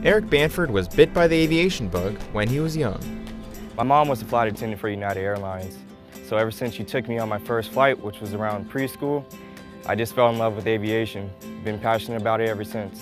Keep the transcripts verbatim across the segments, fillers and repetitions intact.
Eric Banford was bit by the aviation bug when he was young. My mom was a flight attendant for United Airlines, so ever since she took me on my first flight, which was around preschool, I just fell in love with aviation. Been passionate about it ever since.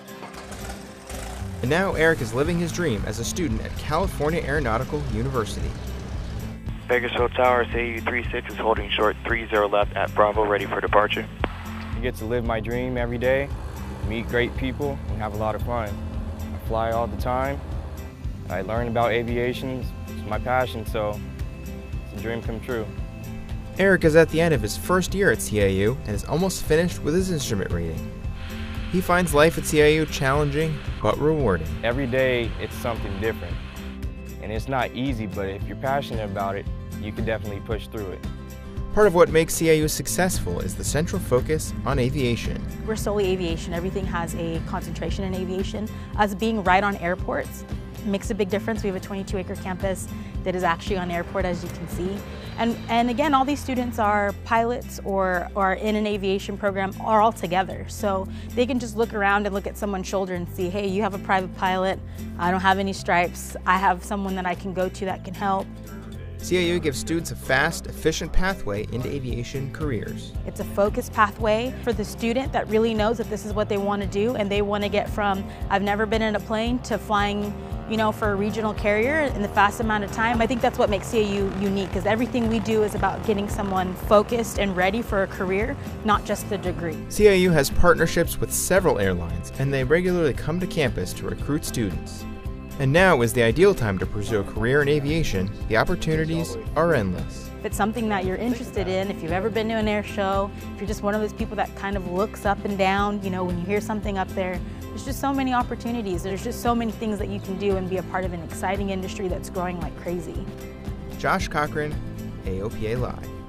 And now Eric is living his dream as a student at California Aeronautical University. Bakersfield Tower, A U thirty-six is holding short three zero left at Bravo, ready for departure. I get to live my dream every day, meet great people, and have a lot of fun. I fly all the time. I learn about aviation. It's my passion, so it's a dream come true. Eric is at the end of his first year at C A U and is almost finished with his instrument reading. He finds life at C A U challenging but rewarding. Every day it's something different. And it's not easy, but if you're passionate about it, you can definitely push through it. Part of what makes C A U successful is the central focus on aviation. We're solely aviation. Everything has a concentration in aviation. Us being right on airports makes a big difference. We have a twenty-two acre campus that is actually on airport, as you can see. And, and again, all these students are pilots or are in an aviation program are all together. So they can just look around and look at someone's shoulder and see, hey, you have a private pilot, I don't have any stripes, I have someone that I can go to that can help. C A U gives students a fast, efficient pathway into aviation careers. It's a focused pathway for the student that really knows that this is what they want to do, and they want to get from, I've never been in a plane, to flying, you know, for a regional carrier in the fast amount of time. I think that's what makes C A U unique, because everything we do is about getting someone focused and ready for a career, not just the degree. C A U has partnerships with several airlines, and they regularly come to campus to recruit students. And now is the ideal time to pursue a career in aviation. The opportunities are endless. If it's something that you're interested in, if you've ever been to an air show, if you're just one of those people that kind of looks up and down, you know, when you hear something up there, there's just so many opportunities. There's just so many things that you can do and be a part of an exciting industry that's growing like crazy. Josh Cochran, A O P A Live.